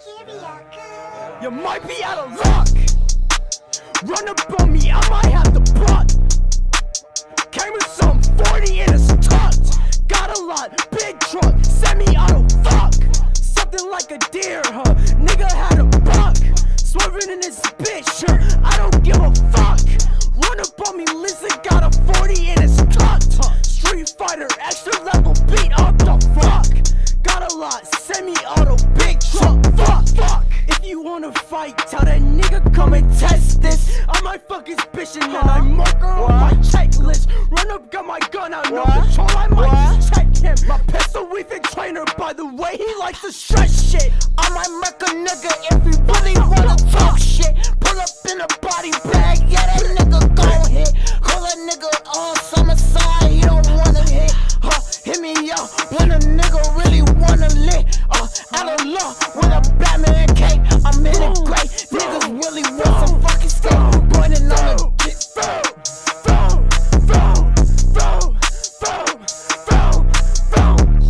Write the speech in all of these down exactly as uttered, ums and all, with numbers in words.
You might be out of luck. Run up on me, I might have the buck. Came with some forty in a tucked. Got a lot, big truck, semi-auto fuck. Something like a deer, huh? Nigga had a buck. Swerving in this bitch, huh? I don't give a fuck. Run up on me, listen, got a forty in his tucked. Street Fighter, extra level, beat up the fuck. Got a lot, semi-auto, big truck, fuck, fuck. If you wanna fight, tell that nigga come and test this. I might fuck his bitch and then I mark her on my checklist. Run up, got my gun out, no control, I might just check him. My pistol weaving trainer, by the way, he likes to stretch shit. I might murk a nigga if he really wanna talk shit. Pull up in a body bag, yeah, that nigga gon' hit. Call that nigga on summer side, he don't wanna hit. Huh, hit me up when a nigga really wanna lit. Uh, out of luck with a Batman cape, I'm in it great. Niggas really want some fucking steak, running on the dick. Boom, boom, boom, boom, boom, boom, boom.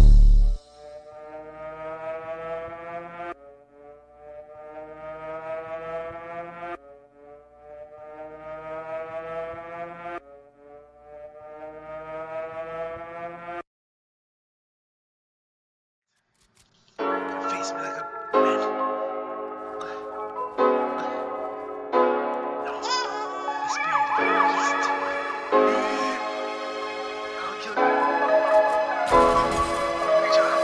Face me like a bitch. No. The spirit of beast. I'll kill you. Reach out.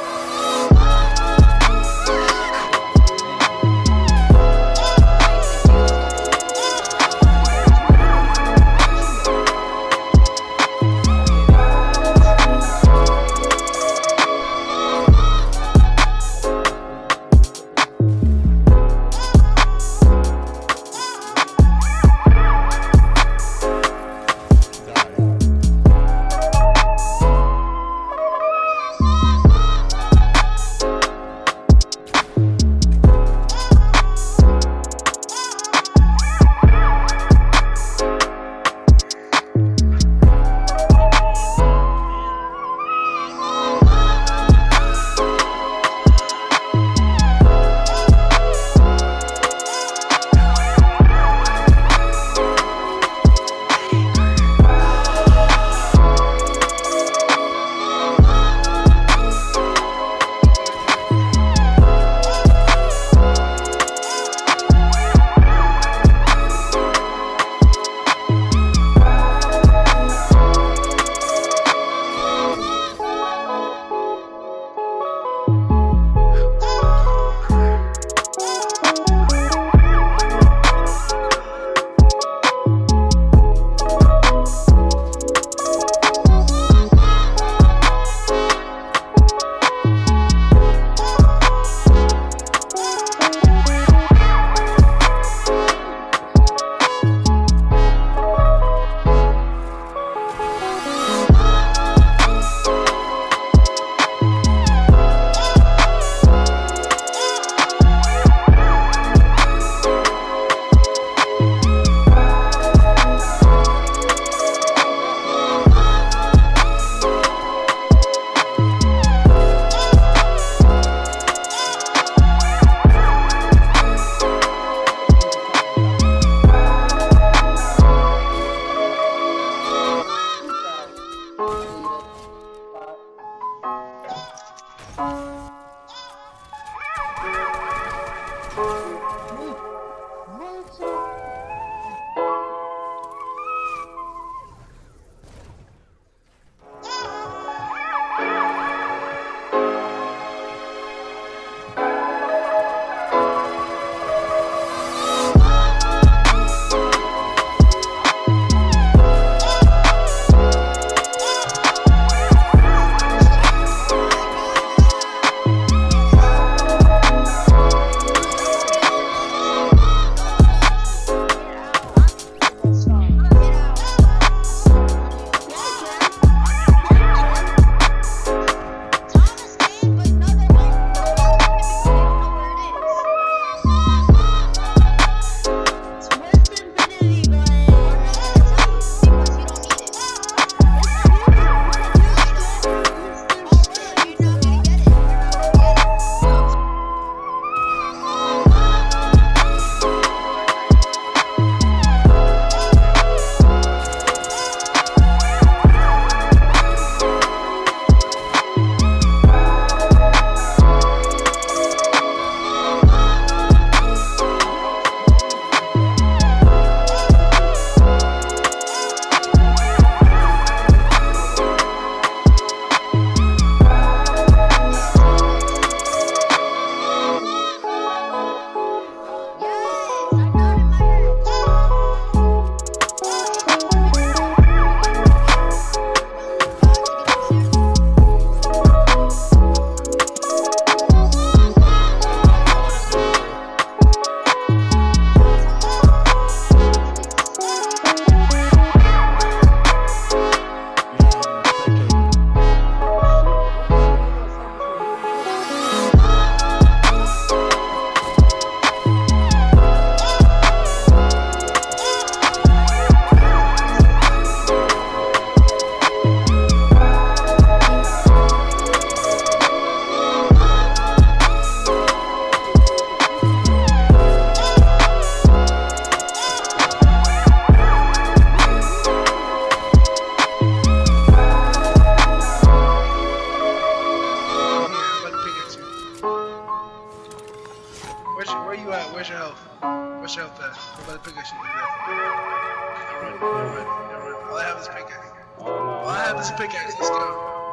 Where's your, where you at? Where's your health? Where's your health at? I'm about to pick up shit. Don't run, don't run, don't run. All I have is a pickaxe. All I have is a pickaxe. Let's go.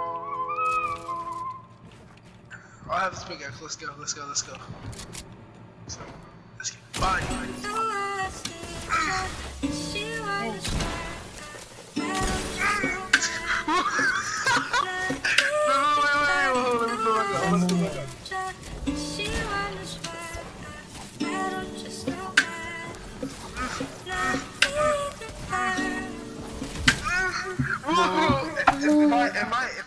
All I have is a pickaxe. Let's go. Let's go. Let's go. So, let's get body. Am I, am I,